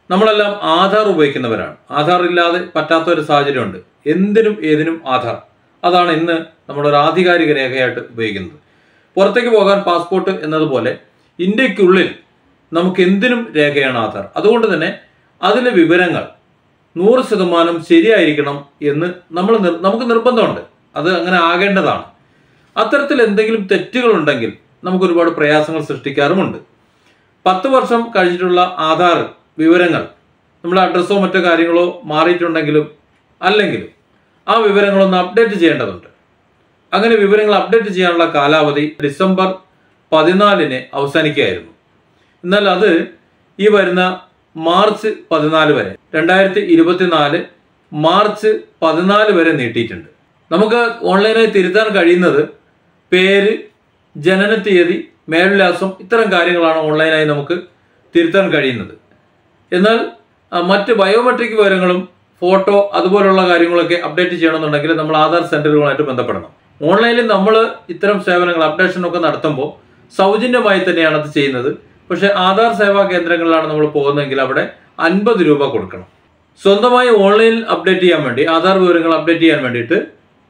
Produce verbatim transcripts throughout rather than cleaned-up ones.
നമ്മളെല്ലാം ആധാർ ഉപയോഗിക്കുന്നവരാണ്. ആധാർ ഇല്ലാതെ പറ്റാത്ത ഒരു സാഹചര്യമുണ്ട്. എന്തിനും ഏതിനും ആധാർ, അതാണ് ഇന്ന് നമ്മുടെ ഒരു ആധികാരിക രേഖയായിട്ട് ഉപയോഗിക്കുന്നത്. പുറത്തേക്ക് പോകാൻ പാസ്പോർട്ട് എന്നതുപോലെ ഇന്ത്യക്കുള്ളിൽ നമുക്ക് എന്തിനും രേഖയാണ് ആധാർ. അതുകൊണ്ട് തന്നെ അതിലെ വിവരങ്ങൾ നൂറ് ശതമാനം ശരിയായിരിക്കണം എന്ന് നമ്മൾ നമുക്ക് നിർബന്ധമുണ്ട്. അത് അങ്ങനെ ആകേണ്ടതാണ്. അത്തരത്തിൽ എന്തെങ്കിലും തെറ്റുകളുണ്ടെങ്കിൽ നമുക്ക് ഒരുപാട് പ്രയാസങ്ങൾ സൃഷ്ടിക്കാറുമുണ്ട്. പത്ത് വർഷം കഴിഞ്ഞിട്ടുള്ള ആധാർ വിവരങ്ങൾ, നമ്മുടെ അഡ്രസ്സോ മറ്റോ കാര്യങ്ങളോ മാറിയിട്ടുണ്ടെങ്കിലും അല്ലെങ്കിലും ആ വിവരങ്ങളൊന്ന് അപ്ഡേറ്റ് ചെയ്യേണ്ടതുണ്ട്. അങ്ങനെ വിവരങ്ങൾ അപ്ഡേറ്റ് ചെയ്യാനുള്ള കാലാവധി ഡിസംബർ പതിനാലിന് അവസാനിക്കുകയായിരുന്നു. എന്നാൽ അത് ഈ വരുന്ന മാർച്ച് പതിനാല് വരെ, രണ്ടായിരത്തി ഇരുപത്തിനാല് മാർച്ച് പതിനാല് വരെ നീട്ടിയിട്ടുണ്ട്. നമുക്ക് ഓൺലൈനായി തിരുത്താൻ കഴിയുന്നത് പേര്, ജനന തീയതി, മേൽവിലാസം, ഇത്തരം കാര്യങ്ങളാണ് ഓൺലൈനായി നമുക്ക് തിരുത്താൻ കഴിയുന്നത്. എന്നാൽ മറ്റ് ബയോമെട്രിക് വിവരങ്ങളും ഫോട്ടോ അതുപോലുള്ള കാര്യങ്ങളൊക്കെ അപ്ഡേറ്റ് ചെയ്യണമെന്നുണ്ടെങ്കിൽ നമ്മൾ ആധാർ സെന്ററുകളായിട്ട് ബന്ധപ്പെടണം. ഓൺലൈനിൽ നമ്മൾ ഇത്തരം സേവനങ്ങൾ അപ്ഡേഷനൊക്കെ നടത്തുമ്പോൾ സൗജന്യമായി തന്നെയാണ് അത് ചെയ്യുന്നത്. പക്ഷേ ആധാർ സേവാ കേന്ദ്രങ്ങളിലാണ് നമ്മൾ പോകുന്നതെങ്കിൽ അവിടെ അൻപത് രൂപ കൊടുക്കണം. സ്വന്തമായി ഓൺലൈനിൽ അപ്ഡേറ്റ് ചെയ്യാൻ വേണ്ടി, ആധാർ വിവരങ്ങൾ അപ്ഡേറ്റ് ചെയ്യാൻ വേണ്ടിയിട്ട്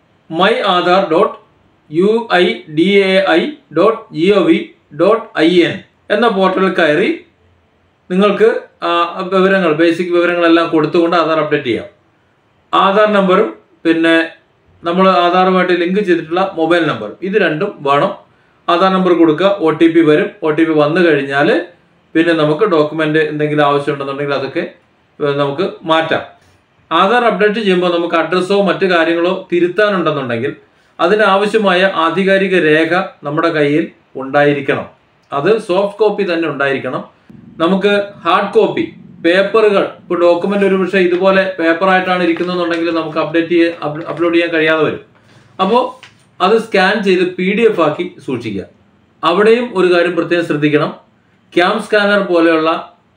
my Aadhaar dot U I D A I dot G O V dot I N എന്ന പോർട്ടലിൽ കയറി നിങ്ങൾക്ക് വിവരങ്ങൾ, ബേസിക് വിവരങ്ങളെല്ലാം കൊടുത്തുകൊണ്ട് ആധാർ അപ്ഡേറ്റ് ചെയ്യാം. ആധാർ നമ്പറും പിന്നെ നമ്മൾ ആധാറുമായിട്ട് ലിങ്ക് ചെയ്തിട്ടുള്ള മൊബൈൽ നമ്പറും, ഇത് രണ്ടും വേണം. ആധാർ നമ്പർ കൊടുക്കുക, ഒ ടി പി വരും. ഒ ടി പി വന്നു കഴിഞ്ഞാൽ പിന്നെ നമുക്ക് ഡോക്യുമെൻ്റ് എന്തെങ്കിലും ആവശ്യമുണ്ടെന്നുണ്ടെങ്കിൽ അതൊക്കെ നമുക്ക് മാറ്റാം. ആധാർ അപ്ഡേറ്റ് ചെയ്യുമ്പോൾ നമുക്ക് അഡ്രസ്സോ മറ്റു കാര്യങ്ങളോ തിരുത്താനുണ്ടെന്നുണ്ടെങ്കിൽ അതിനാവശ്യമായ ആധികാരിക രേഖ നമ്മുടെ കയ്യിൽ ഉണ്ടായിരിക്കണം. അത് സോഫ്റ്റ് കോപ്പി തന്നെ ഉണ്ടായിരിക്കണം. നമുക്ക് ഹാർഡ് കോപ്പി പേപ്പറുകൾ, ഇപ്പോൾ ഡോക്യുമെൻ്റ് ഒരു പക്ഷേ ഇതുപോലെ പേപ്പറായിട്ടാണ് ഇരിക്കുന്നതെന്നുണ്ടെങ്കിൽ നമുക്ക് അപ്ഡേറ്റ് ചെയ്യാൻ അപ്ലോഡ് ചെയ്യാൻ കഴിയാതെ വരും. അപ്പോൾ അത് സ്കാൻ ചെയ്ത് പി ഡി എഫ് ആക്കി സൂക്ഷിക്കുക. അവിടെയും ഒരു കാര്യം പ്രത്യേകം ശ്രദ്ധിക്കണം. ക്യാം സ്കാനർ പോലെയുള്ള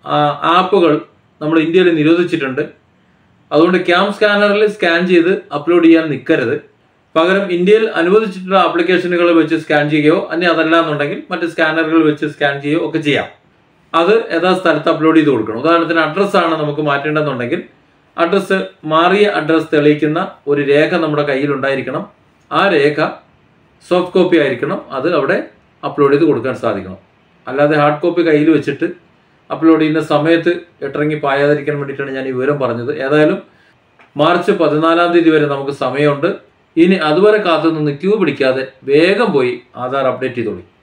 ആപ്പുകൾ നമ്മൾ ഇന്ത്യയിൽ നിരോധിച്ചിട്ടുണ്ട്. അതുകൊണ്ട് ക്യാം സ്കാനറിൽ സ്കാൻ ചെയ്ത് അപ്ലോഡ് ചെയ്യാൻ നിൽക്കരുത്. പകരം ഇന്ത്യയിൽ അനുവദിച്ചിട്ടുള്ള ആപ്ലിക്കേഷനുകൾ വെച്ച് സ്കാൻ ചെയ്യുകയോ അല്ലെ അതല്ല എന്നുണ്ടെങ്കിൽ മറ്റ് സ്കാനറുകൾ വെച്ച് സ്കാൻ ചെയ്യുകയോ ഒക്കെ ചെയ്യാം. അത് യഥാ സ്ഥലത്ത് അപ്ലോഡ് ചെയ്ത് കൊടുക്കണം. ഉദാഹരണത്തിന് അഡ്രസ്സാണ് നമുക്ക് മാറ്റേണ്ടതെന്നുണ്ടെങ്കിൽ അഡ്രസ്സ്, മാറിയ അഡ്രസ്സ് തെളിയിക്കുന്ന ഒരു രേഖ നമ്മുടെ കയ്യിൽ ഉണ്ടായിരിക്കണം. ആ രേഖ സോഫ്റ്റ് കോപ്പി ആയിരിക്കണം. അത് അവിടെ അപ്ലോഡ് ചെയ്ത് കൊടുക്കാൻ സാധിക്കണം. അല്ലാതെ ഹാർഡ് കോപ്പി കയ്യിൽ വെച്ചിട്ട് അപ്ലോഡ് ചെയ്യുന്ന സമയത്ത് ഇട്ടിറങ്ങി പായാതിരിക്കാൻ വേണ്ടിയിട്ടാണ് ഞാൻ ഈ വിവരം പറഞ്ഞത്. ഏതായാലും മാർച്ച് പതിനാലാം തീയതി വരെ നമുക്ക് സമയമുണ്ട്. ഇനി അതുവരെ കാത്തു നിന്ന് ക്യൂ പിടിക്കാതെ വേഗം പോയി ആധാർ അപ്ഡേറ്റ് ചെയ്തോളി.